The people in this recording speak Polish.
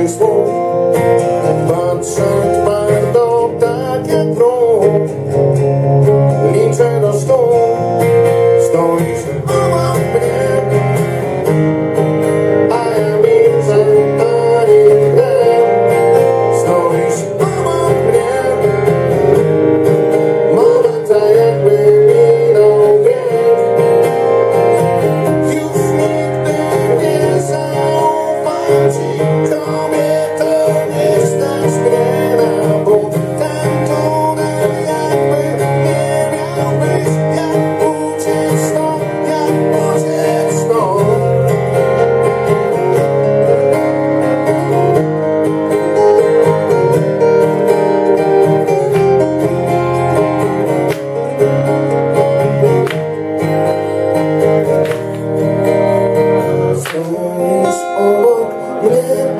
żadnych słów. Patrzę twardo, tak jak wróg. Liczę do 100. Stoisz obok mnie, a ja widzę ani grę. Stoisz obok mnie, moment tak jakby minął wiek. Już nigdy nie zaufam ci, kobieto, nie stać mnie na bóg. Ten tunel jakby nie miał być, jak uciec stąd, jak uciec stąd. Stoisz obok mnie.